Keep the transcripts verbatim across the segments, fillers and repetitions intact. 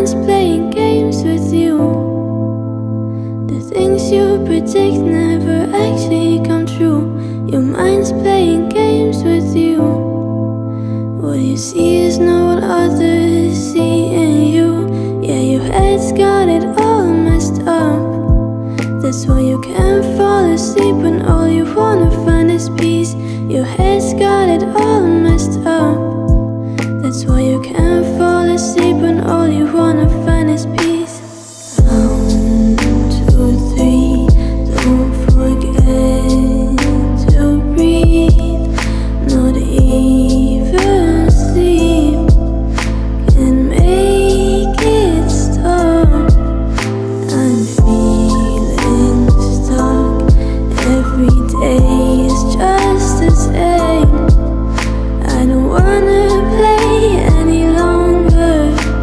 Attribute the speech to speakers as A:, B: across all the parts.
A: mind's playing games with you. The things you predict never actually come true. Your mind's playing games with you. What you see is not what others see in you. Yeah, your head's got it all messed up. That's why you can't fall asleep when all you wanna find is peace. Your head's got it all messed up. That's why you can't fall asleep when all you wanna find is peace. One, two, three, don't forget to breathe. Not even sleep can make it stop. I'm feeling stuck. Every day is just the same. I don't wanna play any longer.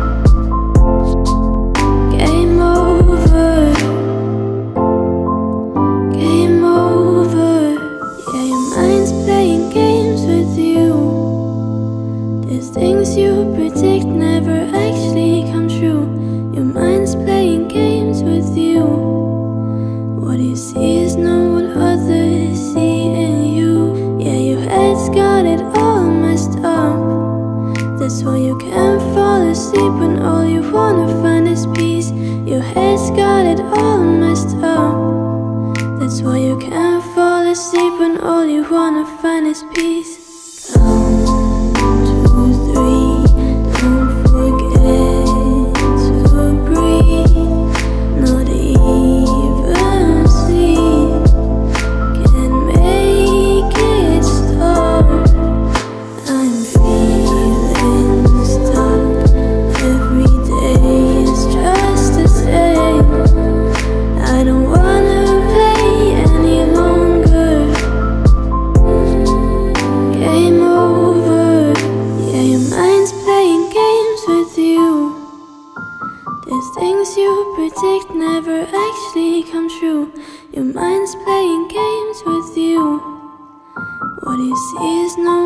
A: Game over. Game over. Yeah, your mind's playing games with you. There's things you predict never actually come true. Your mind's playing games with you. What you see is not what others see in you. Yeah, your head's got it all messed up. That's why you can't fall asleep when all you wanna find is peace. Your head's got it all messed up. That's why you can't fall asleep when all you wanna find is peace. One, two, three, don't forget to breathe. Not even sleep can make it stop. I'm feeling stuck. Every day is just the same. I don't wanna play any longer. Game over. Yeah, your mind's playing games with you. There's things you predict never actually come true. Your mind's playing games with you. What you see is not